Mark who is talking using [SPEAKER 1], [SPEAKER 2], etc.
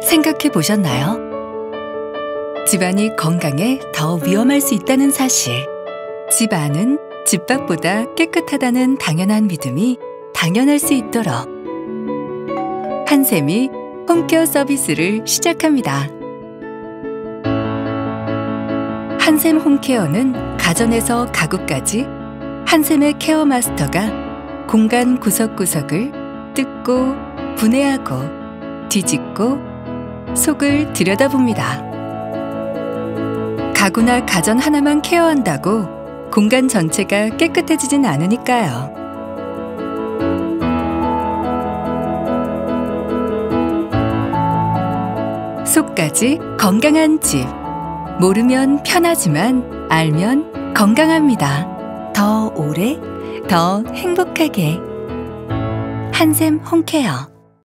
[SPEAKER 1] 생각해 보셨나요? 집안이 건강에 더 위험할 수 있다는 사실. 집 안은 집 밖보다 깨끗하다는 당연한 믿음이 당연할 수 있도록 한샘이 홈케어 서비스를 시작합니다. 한샘 홈케어는 가전에서 가구까지 한샘의 케어 마스터가 공간 구석구석을 뜯고 분해하고 뒤집고 속을 들여다봅니다. 가구나 가전 하나만 케어한다고 공간 전체가 깨끗해지진 않으니까요. 속까지 건강한 집. 모르면 편하지만 알면 건강합니다. 더 오래, 더 행복하게. 한샘 홈케어.